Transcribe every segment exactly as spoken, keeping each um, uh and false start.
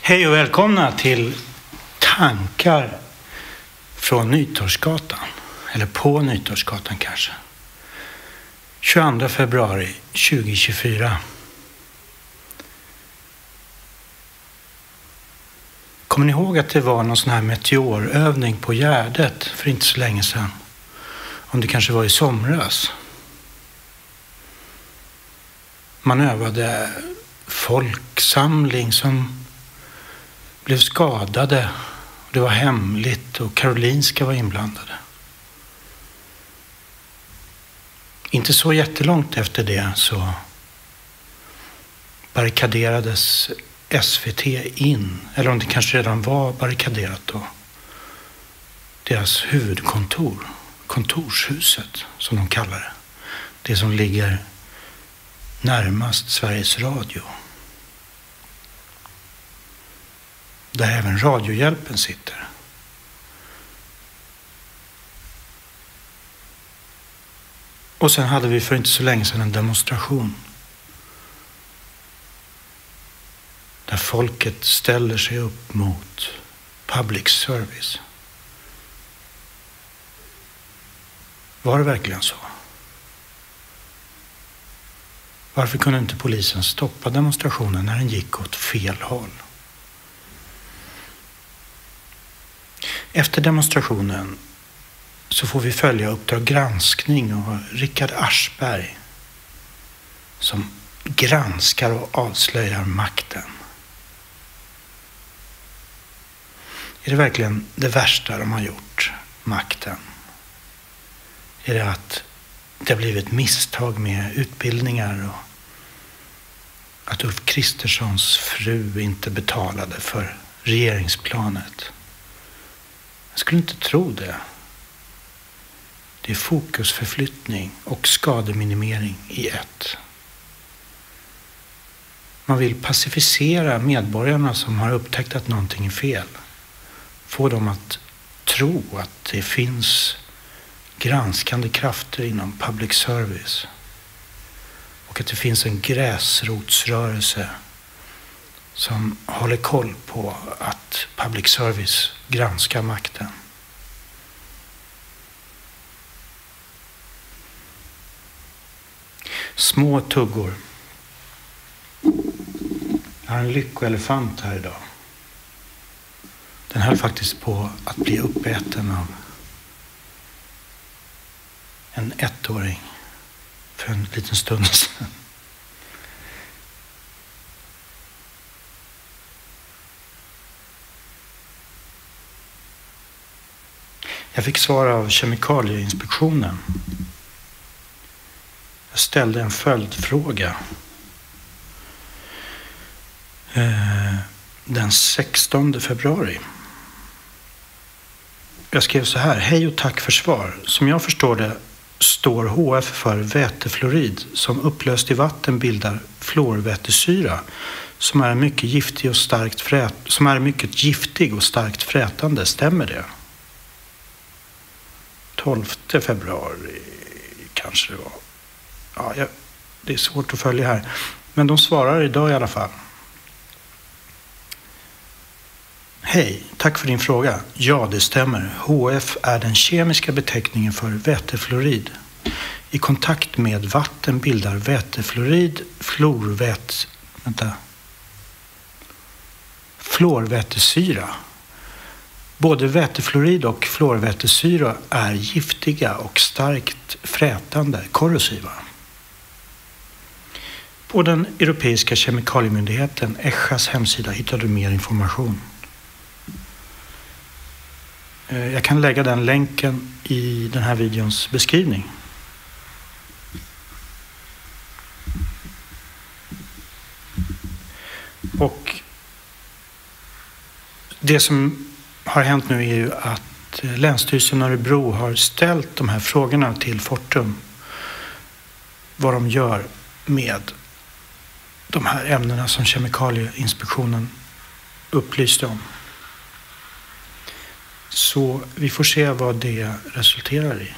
Hej och välkomna till tankar från Nytorgsgatan, eller på Nytorgsgatan kanske. tjugoandra februari tjugohundratjugofyra. Kommer ni ihåg att det var någon sån här meteorövning på Gärdet för inte så länge sedan? Om det kanske var i somras. Man övade folksamling som blev skadade. Det var hemligt och Karolinska var inblandade. Inte så jättelångt efter det så barrikaderades S V T in, eller om det kanske redan var barrikaderat då, deras huvudkontor, kontorshuset som de kallar det. Det som ligger närmast Sveriges Radio. Där även Radiohjälpen sitter. Och sen hade vi för inte så länge sedan en demonstration. Där folket ställer sig upp mot public service. Var det verkligen så? Varför kunde inte polisen stoppa demonstrationen när den gick åt fel håll? Efter demonstrationen så får vi följa Uppdrag granskning och Richard Aschberg som granskar och avslöjar makten. Är det verkligen det värsta de har gjort, makten? Är det att det har blivit misstag med utbildningar och att Ulf Kristerssons fru inte betalade för regeringsplanet? Jag skulle inte tro det. Det är fokusförflyttning och skademinimering i ett. Man vill pacificera medborgarna som har upptäckt att någonting är fel. Få dem att tro att det finns granskande krafter inom public service. Och att det finns en gräsrotsrörelse som håller koll på att public service granskar makten. Små tuggor. Jag har en lyckoelefant här idag. Den höll faktiskt på att bli uppäten av en ettåring för en liten stund sedan. Jag fick svar av Kemikalieinspektionen. Jag ställde en följdfråga. Eh, den sextonde februari. Jag skrev så här: hej och tack för svar. Som jag förstår det står H F för vätefluorid som upplöst i vatten bildar fluorvätesyra som är mycket giftig och starkt frät, som är mycket giftig och starkt frätande. Stämmer det? tolfte februari kanske det var. Ja, jag, det är svårt att följa här. Men de svarar idag i alla fall. Hej, tack för din fråga. Ja, det stämmer. H F är den kemiska beteckningen för vätefluorid. I kontakt med vatten bildar vätefluorid fluorvät... Vänta. fluorvätesyra. Både vätefluorid och fluorvätesyra är giftiga och starkt frätande, korrosiva. På den europeiska kemikaliemyndigheten E C H A:s hemsida hittar du mer information. Jag kan lägga den länken i den här videons beskrivning. Och det som har hänt nu är ju att Länsstyrelsen Örebro har ställt de här frågorna till Fortum. Vad de gör med de här ämnena som Kemikalieinspektionen upplyste om. Så vi får se vad det resulterar i.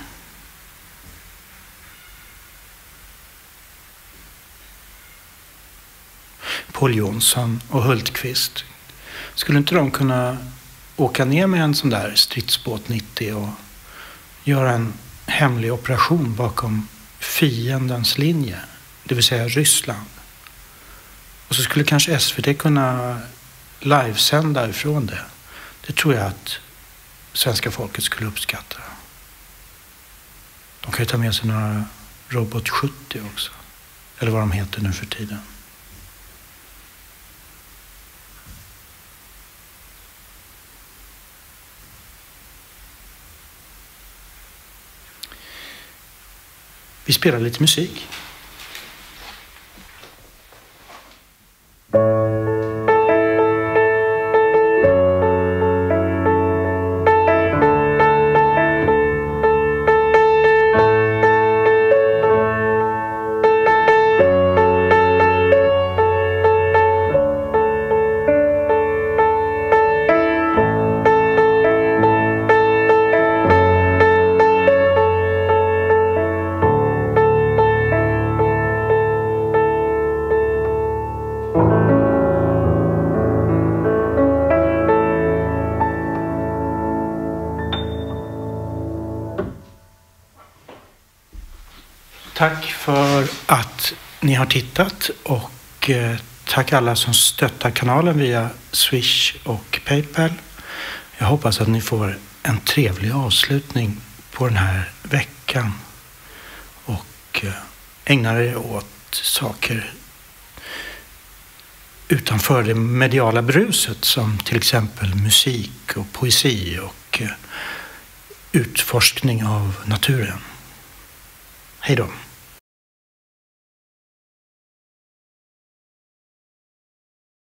Paul Jonsson och Hultqvist Skulle inte de kunna åka ner med en sån där stridsbåt nittio och göra en hemlig operation bakom fiendens linje, det vill säga Ryssland? Och så skulle kanske S V T kunna livesända ifrån det. Det tror jag att svenska folket skulle uppskatta. De kan ju ta med sig några Robot sjuttio också. Eller vad de heter nu för tiden. Vi spelar lite musik. Tack för att ni har tittat och tack alla som stöttar kanalen via Swish och PayPal. Jag hoppas att ni får en trevlig avslutning på den här veckan och ägnar er åt saker utanför det mediala bruset som till exempel musik och poesi och utforskning av naturen. Hej då!